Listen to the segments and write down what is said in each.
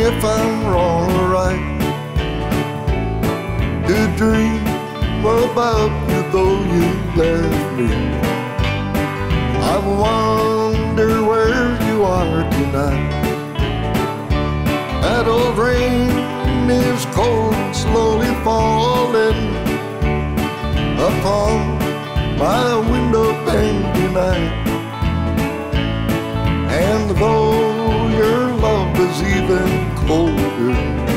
if I'm wrong or right to dream about you though you left me. I wonder where you are tonight. That old rain is cold and slowly falling upon my window pane tonight. And though your love is even colder,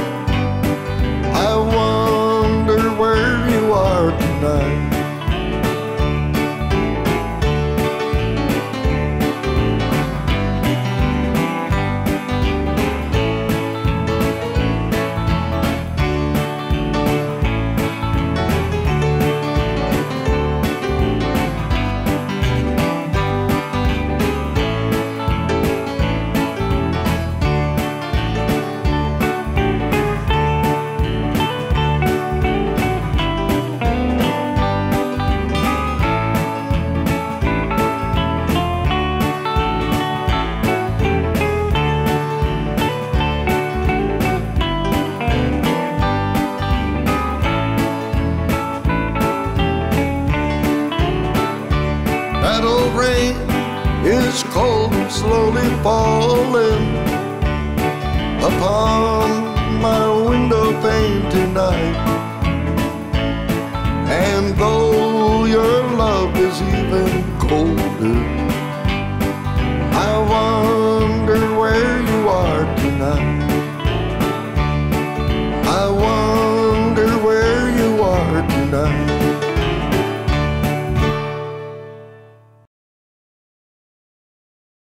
I wonder where you are tonight. That old rain is cold and slowly falling upon my window pane tonight. And though your love is even colder, I wonder where you are tonight.